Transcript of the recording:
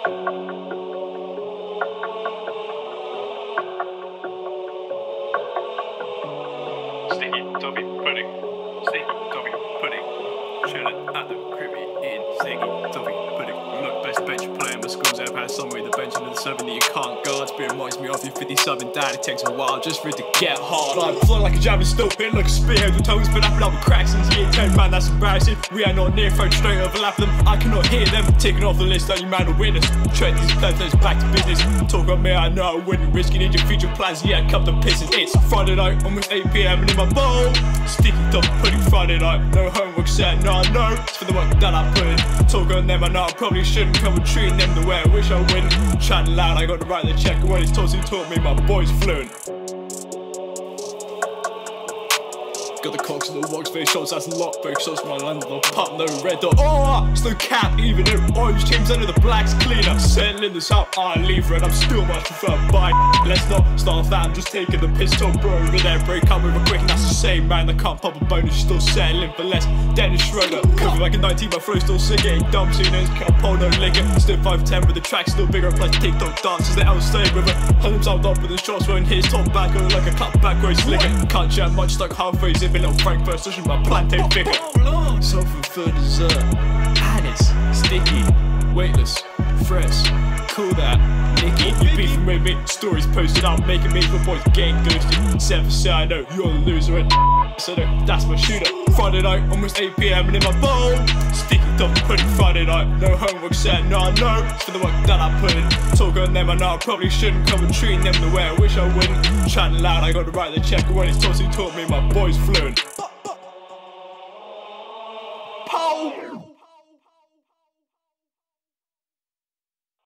Sticky toffee pudding, sticky toffee pudding. Chillin' at the cribby in sticky toffee pudding. Look, best bench player in the schools ever had somewhere in the bench and the 7 that you can't guard. It reminds me of your 57 dad. It takes a while just for it to get hard. I'm flowing like a jab and still hitting like a spearhead with tongues, but lapping up with cracks since year 10. Man, that's embarrassing. We are not near phone straight overlap them. I cannot hear them taking off the list. Only man will witness. Tread these players back to business. Talk about me, I know I wouldn't risk it in your future plans. Yeah, cup the pisses. It's Friday night, almost 8 PM and in my bowl. Sticky toffee pudding Friday night. No homework set, no, I know. It's for the work that I put in. Talk on them, I know I probably shouldn't come and treating them the way I wish I wouldn't. Chatting loud, I got to write the check. And when it's tossed, he taught me my boy's fluent. Got the cocks and the wogs, face shots, that's a lot. Both shots from my land, no pop, no red dot. Oh, it's no cap, even though orange teams under the blacks cleaner. Settling this out, I leave red, I'm still much prefer by. Let's not start that, I'm just taking the piss top bro over there. Break up with a quick, and that's the same man that can't pop a bonus, still settling for less. Dennis Schroeder, coming back in 19, my flow still singing. Dumb tuners, can't pull no liquor. Still 5'10, but the track still bigger. Plus TikTok dances, they outstay with it. Hold himself up with the shots, won't hit his top back, going like a cut back, where he's slicker. Can't chat much, stuck halfway, zipping little Frankfurt, such as my plantain figure. Something for dessert, and it's sticky, weightless, fresh, cool that, Nicky. You beefing with me, stories posted up, making me for boys getting ghosted. 7 say I know you're a loser, and so that's my shooter. Friday night, almost 8 PM and in my bowl. Sticky toffee pudding Friday night. No homework set, no I know. It's for the work that I put in. Talk on them, I know I probably shouldn't come and treating them the way I wish I wouldn't. Chatting loud, I got to write the check. And when it's tossed, he taught me my boy's fluent. Pow!